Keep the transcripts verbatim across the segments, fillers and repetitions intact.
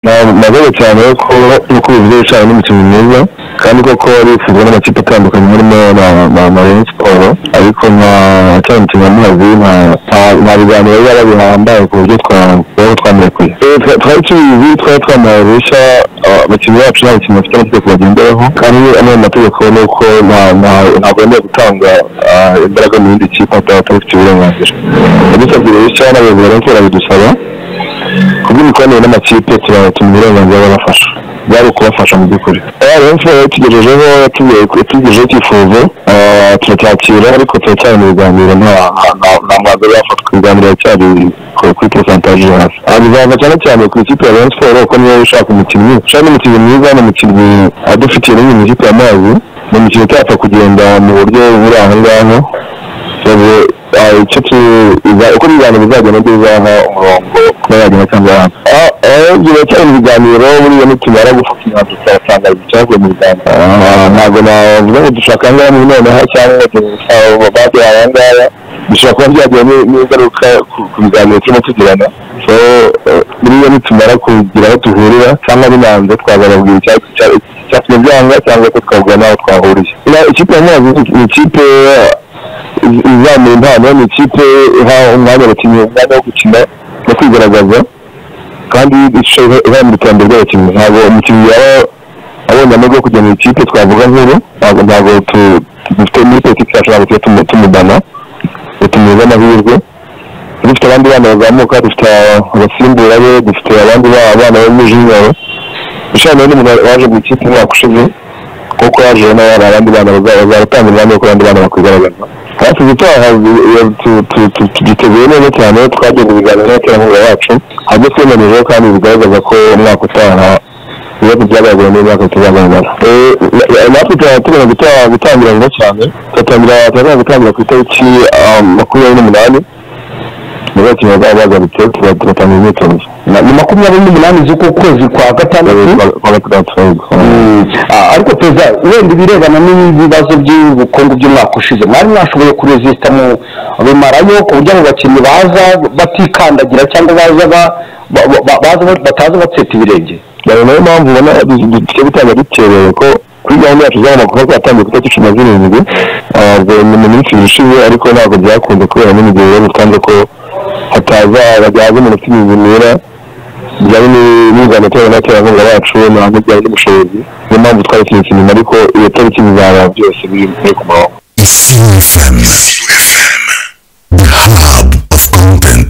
nabwo cyane ko uko bivuze cyane n'umukinnyi mwiza kandi koko arifuzwa n'amakipe atandukanye harimo na Rayon Sport ariko nka cyane umukinnyi w'amazi nta biganiro yari bihambaye ku buryo twamurekuye twari tubizi twari twamarisha abakinnyi bacu n'abakinnyi bafite amategeko bagenderaho kandi amwe mu mategeko ni uko ntabwo yemewe gutanga imbaraga mu yindi kipe atabafite uburenganzira yadusabye rero cyane abayobozi ba Rayon Sport babidusaba kubw'imikoranire n'amakipe turatuma uburenganzira babafasha byari ukubafasha mu by'ukuri Rayon Sport yatugejejeho yatugejejeho icyifuzo turacyakira ariko turacyari mu biganiro nta mwanzuro yafatwa ibiganiro cyari kuri pourcentage hasi bizava cyane cyane ku ikipe ya Rayon Sport kuko niyo ishaka umukinnyi ushaka n'umukinnyi mwiza n'umukinnyi adufitiye n'ibintu ikipe y'amazi ni umukino utapfa kugenda mu buryo buri aho ngaho icyo uko ibiganiro bizagenda bizaha umurongo kuba yagenda cyangwa hanze biracyari mu biganiro buriya nitumara gufata imyanzuro turasanga icyavuye mu biganiro ntabwo navuga ngo dushaka ngaha mu noneho cyangwa bade aya ngaya bishobora kuba byagiye n'ingaruka ku biganiro turimo tugirana so buriya nitumara kugira aho tuhurira cyangwa binanze twazababwira icyatumye byanga cyangwa ko twabwira n'aho twahuriye ikipe y'amazi ni ikipe izamura impano ni ikipe iha umwanya abakinnyi umwanya wo gukina no kwigaragaza kandi izamura iterambere ry'abakinnyi ntabwo umukinnyi yaba abonye amahirwe yo kujya mu ikipe twavuga nkuru ntabwo ntabwo dufite muri politiki yacu ntabwo tuba tumudana tumuha amahirwe dufite abandi bana bazamuka dufite abasimbura be dufite abandi bana bo muri junior ushaka n'umuntu waje mu ikipe umwaka ushize kuko yaje n'abandi abandi bana bazaratanga umwanya wo abandi bana bakwigaragaza hafi gutaha tugiteguye neza cyane twagiye mu biganiro n'abaterankunga bacu habyo twemerejeho kandi bigaragaza ko umwaka utaha ibibazo byagaragaye n'imyaka tuzagaragara natwe turateganya gutangira vuba cyane turatangira gutangira ku itariki makumyabiri n'umunani niba abakinnyi bazaba bagarutse turatangira imyitozo ni makumyabiri n'umunani z'uko kwezi kwa gatandatu kwa gatandatu ariko perezida wenda ibirebana n'ibibazo by'ubukungu by'umwaka ushize mwari mwashoboye kuresista mu bimarayo ku buryo abo bakinnyi baza batikandagira cyangwa baza bataza batseta ibirenge niyo mpamvu ubona duke bitanga dukerewe ko kuri gahunda yacu z'amakuru twatangiye ku itariki cumi na zirindwi mu minsi ishize ariko ntabwo byakunze kubera n'imigihe rero twanze ko hataza bajyaza umuntu ufite imizimira bijyanye n'ingano tewe n'abaterankunga bacu ntabwo bijyanye n'ubushobozi niyo mpamvu twabikinitse inyuma ariko iyo tariki bizaba byose biri ku murongo. ISIBO F M, the hub of content.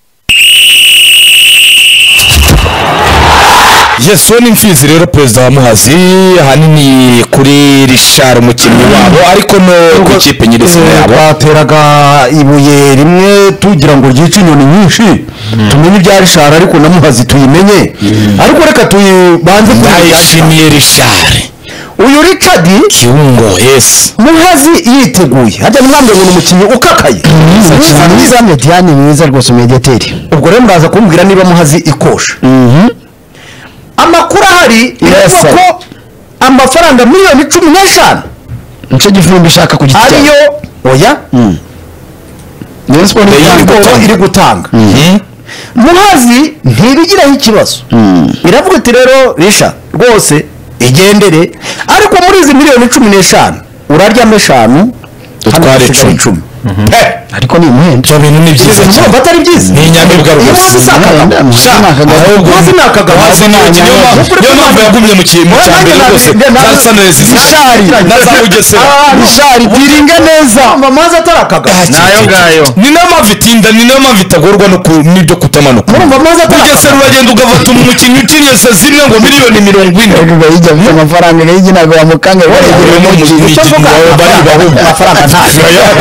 Yes, we n'imfizi rero perezida wa Muhazi ahanini kuri Richard umukinnyi wabo ariko no ku ikipe nyirizina yabo bateraga ibuye rimwe tugira ngo ryice inyoni nyinshi tumenye ibya Richard ariko na Muhazi tuyimenye ariko reka tuyibanze tuyishimiye Richard uyu Richard Kiungo yes Muhazi yiteguye hajya mwambe ngo umukinnyi ukakaye mwiza mediane mwiza rwose mediateri ubwo rero muraza kumbwira niba Muhazi ikosha amakuru ahari ko amafaranga miliyoni cumi n'eshanu nicyo gifumbi ishaka kugitanga ariyo oya niyo sport iri gutanga Muhazi ntibigiraho ikibazo iravuga ati rero Risha rwose igendere ariko muri izi miliyoni cumi n'eshanu uraryamo eshanu utware icumi ariko ni muhembe cyo bintu ni byiza cyane batari byiza ni nyamibwa rwose Muhazi nakagaho Muhazi niyo mpamvu yagumye mu kintu cyambere rwose Sansanez Richard nazabugesera Richard biringa neza Muhazi atarakagaho nayo ngayo ni nayo mpamvu itinda ni nayo mpamvu itagorwa no n'ibyo kutamanuka urumva Muhazi atarakagaho uragenda ugafata umukinnyi ukiriye zimwe ngo miliyoni mirongo ine ijya byo amafaranga y'igi ntabwo bamukanga baregera mu mukinnyi bari bahumba amafaranga ntayo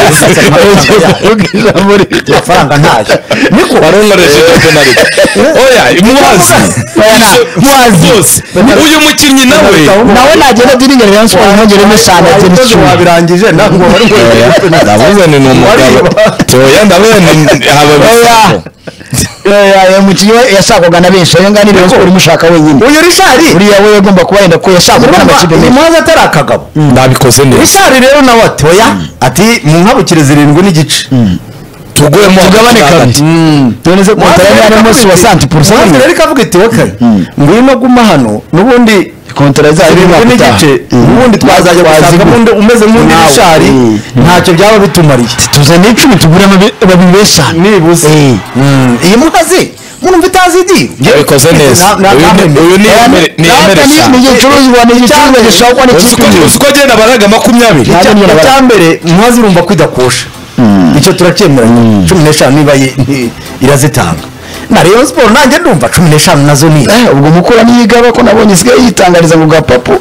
amafaranga ntayo niko warongoreje donari oya Muhazi Muhazi uyu mukinnyi nawe nawe nagenda diringa Rayon Sport nkongeremo eshanu ati wabirangije ntabwo wari ndavuze ni umugabo oya ndavuze ni haba ya mukinnyi yashakaga na benshi ayo ngani Rayon Sport imushaka wenyine uyu Richard uriya we yagomba kuba yenda ko yashaka n'amakipe menshi Muhazi atarakagabo ndabikoze neza Richard rero nawe ati oya ati mu nkabukire zirindwi n'igice tuguremo tugabane kabiri none se kontara ya munsi wa cent percent rero ikavuga iti okay ngwino guma hano nubundi kontara zaje n'igice nubundi twazajya gusanga mundi umeze nk'undi shari ntacyo byaba bitumariye tuzane icumi tuguramo babibesha nibuze iyi mukazi munumva itazidi yabikoze neza uyu ni yemeresha ni igicuruzwa ni igicuruzwa gishakwa n'ikipe uko agenda baraga makumyabiri icyambere muhazi urumva kwidakosha icyo turakemuranye cumi n'eshanu niba irazitanga na Rayon Sport nanjye ndumva cumi n'eshanu nazo ni ubwo mukura niyigaba ko nabonye isigaye yitangariza ngo gapapu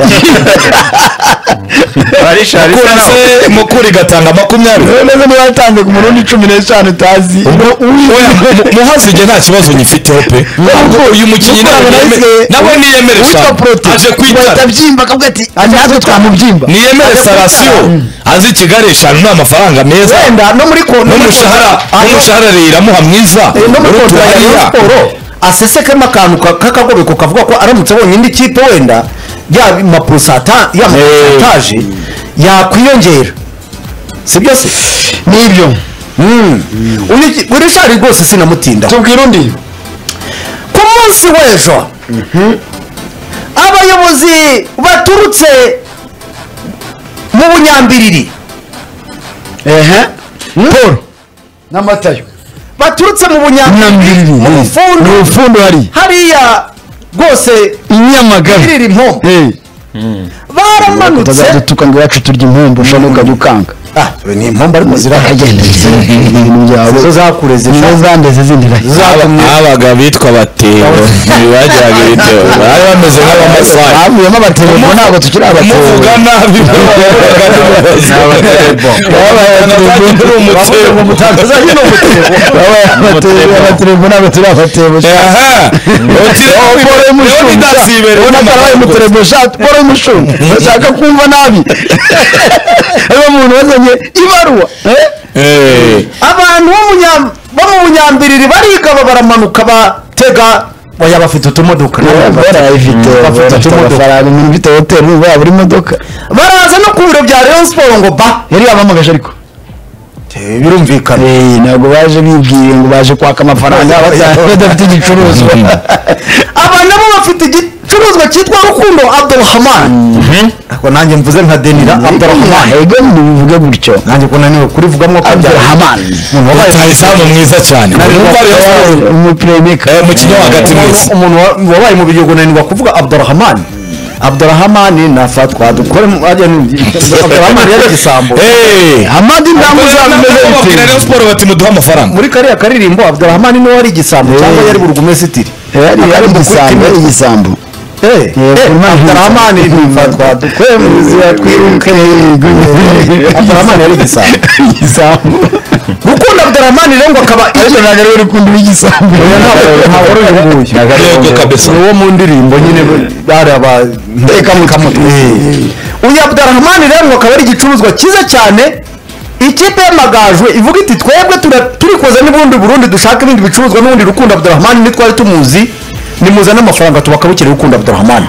se mukuri gatanga makumyabiri neza niba yatanze ku murundi cumi n'eshanu utazi muhazi igihe nta kibazo nyifiteho pe uyu mukinnyi nawe niyemeresha aje kwitara atabyimba akavuga ati natwe twamubyimba niyemere sarasiyo azi Kigali eshanu ni amafaranga meza wenda no muri konti n'umushahara n'umushahara iramuha mwiza no muri konti ya Rayon Sport asesekemo akantu k'akagobeko kavuga ko aramutse abonye indi kipe wenda ya mapurusata ya mapurusataje yakwiyongera sibyo se nibyo uri shari rwose sinamutinda tubwira undi ku munsi w'ejo abayobozi baturutse mu bunyambiriri ehe Paul n'amatayo baturutse mu bunyambiriri mu bufundu ubufundu hari hariya rwose inyamagabe irira impombo baramanutse tukanga iwacu turya impombo ushobora ukajya ukanga ah ni impombo ariko zirahagenda ibintu byawe zo zakureze nizo zandeze zindira abaga bitwa batebo ntibajyaga ibitebo bari bameze nk'abamasayi bavuyemo abatebo ntabwo tukiri abatebo muvuga nabi abatebo ntabwo turi abatebo bora y'umushumba bashaka kumva nabi ariwo muntu wazanye ibaruwa abantu bo mu bunyambiriri barigaba baramanuka batega oya bafite utumodoka bafite utumodoka umuntu ufite hoteli waba buri modoka baraza no ku biro bya Rayon Sport ngo ba yari yabamagaje ariko birumvikana ntabwo baje bibwiye ngo baje kwaka amafaranga badafite igicuruzwa aba nabo bafite igicuruzwa cyitwa Rukundo Abdulrahman ako nanjye mvuze nka Denira Abdulrahman ego nibivuge gutyo nanjye ko naniwe kurivugamwo ko Abdulrahman izamu mwiza cyane umupremeka umukinnyi wa hagati mwiza umuntu wabaye mu biryogo nanirwa kuvuga Abdulrahman Abdulrahman nafatwa dukore Abdulrahman yari gisambo eh Hamadi ndamuza bimeze Rayon Sport bati muduha amafaranga muri kariya karirimbo Abdulrahman ni wari gisambo cyangwa yari burugume city yari yari gisambo yari gisambo eh Abdulrahman nafatwa dukore muziya twiruke Abdulrahman yari gisambo gisambo Gukunda Abdulrahman rero ngo akaba ariko nagari uri kundi w'igisambo ntabwo ari yego kabisa uwo mu ndirimbo nyine bari aba ndeka mu kamutwe uyu Abdulrahman rero ngo akaba ari igicuruzwa cyiza cyane ikipe y'amagajwe ivuga iti twebwe turi koza n'ubundi Burundi dushaka ibindi bicuruzwa n'ubundi Rukundo Abdulrahman nitwari tumuzi nimuzana amafaranga tubakabukire Rukundo Abdulrahman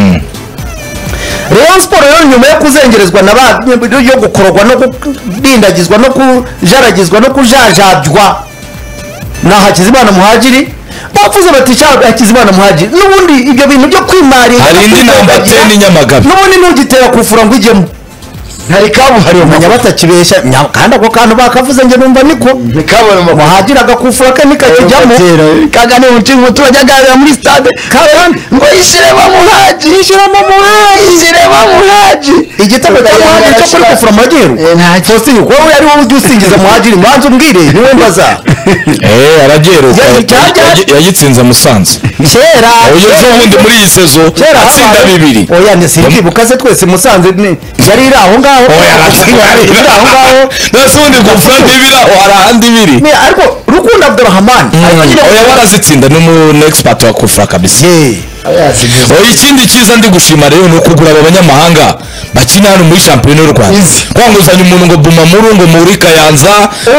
Rayon Sport rero nyuma yo kuzengerezwa na ba yo gukorogwa no kudindagizwa no kujaragizwa no kujajabywa na Hakizimana Muhajiri bavuze bati cyangwa Hakizimana Muhajiri n'ubundi ibyo bintu byo kwimari hari indi namba ten Nyamagabe n'ubundi ntugitera kufura ngo ijyemo ntari kabuhari umenya batakibeshya kandi ako kantu bakavuze nge numva niko nikabona Muhajiri agakufura ke nikakijyamo kagane umutima turajagarira muri stade kandi ngo ishiremo Muhaji ishiremo Muhaji ishiremo Muhaji igitego cya Muhajiri cyo kuri kufura Muhajiri nta cyose wowe ari wowe udusingiza Muhajiri mbanza umbwire niwe mbaza eh arageruka yagitsinze Musanze kera uyu wundi muri iyi sezo atsinda bibiri oya ndisibuka se twese Musanze yari iri aho ngaho oya aratsinda yari aho ngaho nasundi gufura ndibira arahandi biri ni ariko Rukundo Abdulrahman oya warazitsinda n'umu expert wa kufura kabisa oya ikindi cyiza ndi gushima rero ni ukugura aba banyamahanga bakina hano muri shampiyona y'u Rwanda kwanguzanya umuntu ngo buma muri ngo muri Kayanza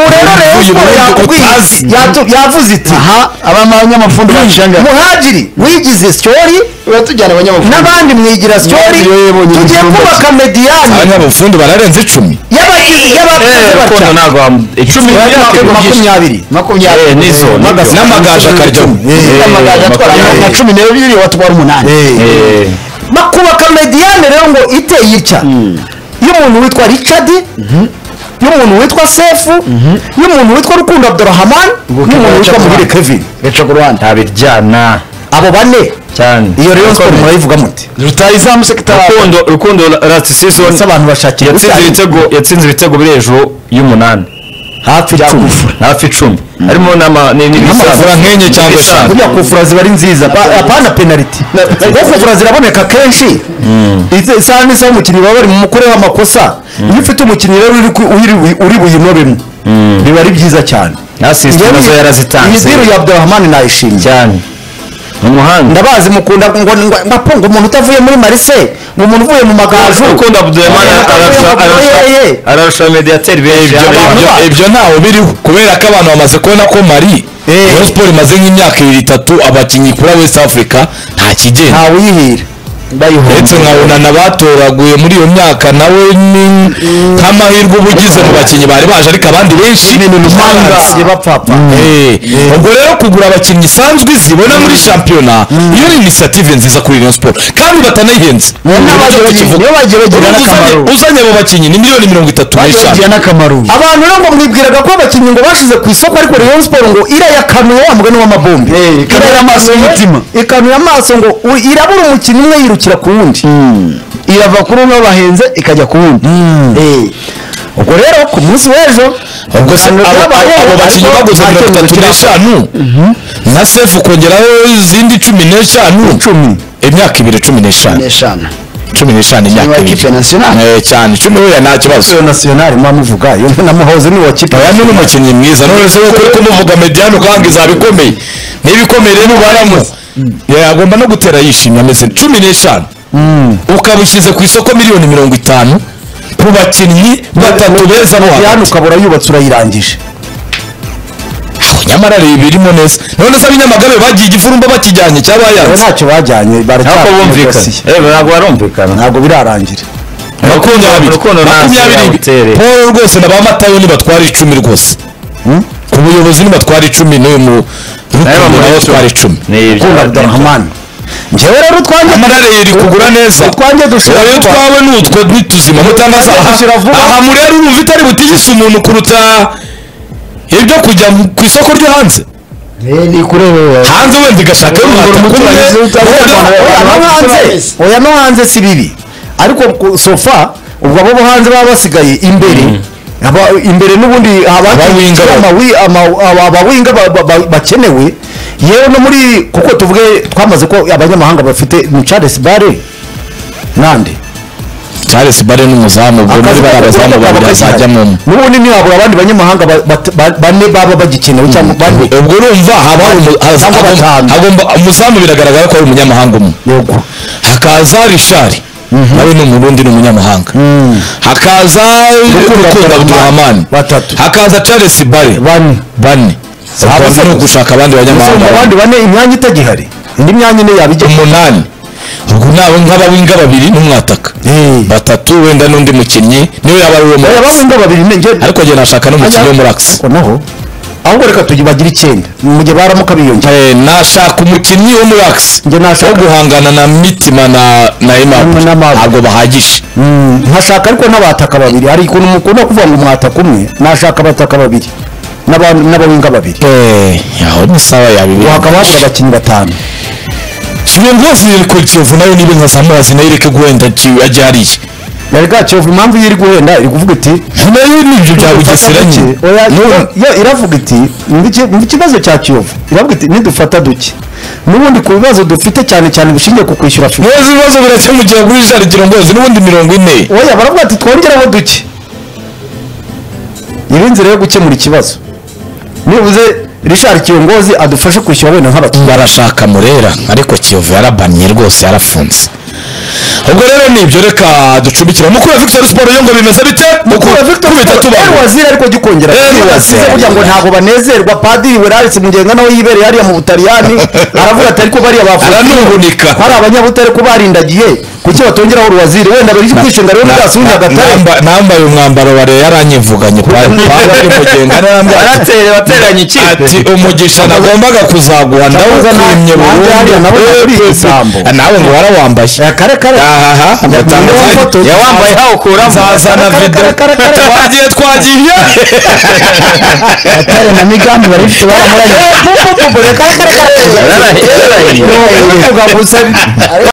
yavuze iti aha abanyamafundo bashanga Muhajiri wigize story uratujyana abanyamafundo n'abandi mwigira story tugiye kubaka Mediane abanyabufundi bararenze icumi yabaye y'abakoze ntabwo icumi makumyabiri makumyabiri nizo n'amagaje akaryo n'amagaje atwara nka cumi n'ebyiri watwara umunani bakubaka mediyane rero ngo iteye itya y'umuntu witwa Richard y'umuntu witwa Sefu y'umuntu witwa Rukundo Abdurrahman y'umuntu witwa Muhire Kevin Beca Rwanda ntabiryana abo bane cyane iyo rero sport murayivuga muti rutayizamu sekitari Rukundo Rukundo last season abantu bashakira yatsinze ibitego yatsinze ibitego biri hejuru y'umunani hafi icumi hafi icumi harimo nama n'amafura nk'enye cyangwa eshanu burya kufura ziba ari nziza apana penalty kufura ziraboneka kenshi isaha n'isaha umukinnyi baba bari mu mukore w'amakosa iyo ufite umukinnyi rero uri buyinobemo biba ari byiza cyane assist nazo yarazitanze iyi diru ya Abdurrahman nayishimye cyane umuhanda ndabazi mukunda ngo ngaponga umuntu utavuye muri Marise ngo umuntu uvuye mu magaju ukunda Abdurrahman ararusha mediateur benshi ibyo ntaho biriho kubera ko abantu bamaze kubona ko Mari Rayon Sport imaze nk'imyaka ibiri itatu abakinnyi kuri West Africa nta kigenda nta wihira ndetse nkabona nabatoraguye muri iyo myaka nawe ni nk'amahirwe ubugize mu bakinnyi bari baje ariko abandi benshi bapfapfa ubwo rero kugura abakinnyi isanzwe zibona muri shampiyona iyo ni initiative nziza kuri Rayon Sport kandi batanayihenze uzanye abo bakinnyi ni miliyoni mirongo itatu n'eshanu abantu rero ngo mwibwiraga ko abakinnyi ngo bashize ku isoko ariko Rayon Sport ngo irayakanuye wa mugani w'amabombe ikanuye amaso y'umutima ikanuye amaso ngo irabura umukinnyi umwe yirukira ku wundi irava kuri umwe bahenze ikajya ku wundi ubwo rero ku munsi w'ejo ubwo se abo bakinnyi baguze mirongo itatu n'eshanu na Sefu kongeraho izindi cumi n'eshanu imyaka ibiri cumi n'eshanu cumi n'eshanu imyaka ibiri cyane cumi we nta kibazo nationale mwamuvuga yo namuhoze ni wa kipe aya ni umukinnyi mwiza none se ko kumuvuga mediano kandi zabikomeye nibikomeye rero baramo yagomba no gutera yishimye ameze cumi n'eshanu ukabushyize ku isoko miliyoni mirongo itanu ku bakinnyi batatu beza bo hano ukabura yubatse urayirangije nyamara rero birimo neza none se abanyamagabe bagiye igifurumba bakijyanye cyabayanze ntacyo bajyanye ntabwo bumvikana eh ntabwo barumvikana ntabwo birarangira makumyabiri makumyabiri Paul rwose n'abamatayo ni batwara icumi rwose ku buyobozi ni batwara icumi n'uyu mu Rukundo nawe batwara icumi Rukundo Abdurrahman njyewe rero twanjye amarare iri kugura neza twanjye dushira wowe twawe n'utwo ntituzima mutangaza aha muri rero urumva itari butigise umuntu kuruta ibyo kujya ku isoko ryo hanze ni kurebe hanze wenda igashaka oya no hanze si bibi ariko sofa ubwo abo hanze baba basigaye imbere imbere n'ubundi abawinga bakenewe yewe no muri kuko tuvuge twamaze ko abanyamahanga bafite Charles Bare nande Charles Bare n'umuzamu ubwo muri barabazamu babiri azajya mu n'ubundi ni abo abandi banyamahanga bane baba bagikenewe cyangwa bane ubwo urumva haba hagomba umuzamu biragaragara ko ari umunyamahanga umwe yego hakaza Richard nawe ni umurundi n'umunyamahanga hakaza Rukundo Abdurrahman batatu hakaza Charles Bare bane bane abandi no gushaka abandi banyamahanga abandi bane imyanya itagihari indi myanya ine yabije umunani ubwo nawe nk'abawinga babiri n'umwataka batatu wenda n'undi mukinnyi niwe yaba ari uwo mu abawinga babiri ariko njye nashaka n'umukinnyi wo muri Axe naho ahubwo reka tujye bagira icyenda mu gihe baramuka biyongera nashaka umukinnyi wo muri Axe njye nashaka wo guhangana na Mitima na na Imam ntabwo bahagije nkashaka ariko n'abataka babiri hari ikuntu mukunda kuvuga ngo umwataka umwe nashaka abataka babiri n'abawinga babiri eh yaho ni sawa yabibiri wakaba habura abakinnyi batanu Kiyovu ko Kiyovu nayo nibe nka Samazi nayo ireke guhenda ajya hariya Yarega Kiyovu impamvu yiri guhenda iri kuvuga iti nayo nibyo bya Bugesera nyine yo iravuga iti mu kibazo cya Kiyovu iravuga iti nidufata duke n'ubundi ku bibazo dufite cyane cyane bishingiye ku kwishyura FIFA neza ibibazo birakemugiye kuri Richard Kirongozi n'ubundi mirongo ine oya baravuga ati twongeraho duke irinzira yo gukemura ikibazo nibuze Richard Kirongozi adufashe kwishyura wenda nk'abakinnyi barashaka Murera ariko Kiyovu yarabanye rwose yarafunze ubwo rero nibyo reka ducumbikira mukuru Victor Sport yo ngo bimeze bite mukuru Victor Sport wazira ariko gikongera wasize kugira ngo ntago banezerwa padiri weraretse mugenga nawe yibereye hariya mu Butaliyani aravuga ati ariko bariya bafuka aranuhunika hari abanyabutare ko barindagiye kuki batongeraho uruwaziri wenda bari kwishinga rero n'asunya gatare nambaye umwambaro bare yaranyivuganye bari mugenga nambaye aratere bateranye iki ati umugisha nagombaga kuzaguha ndawukwimye burundu nabo kuri isambo nawe ngo warawambaye kare kare aha amatanga yawambaye hawo kura zazana video twagiye twagiye atare na migambi bari bifite baramuranye kare kare kare kare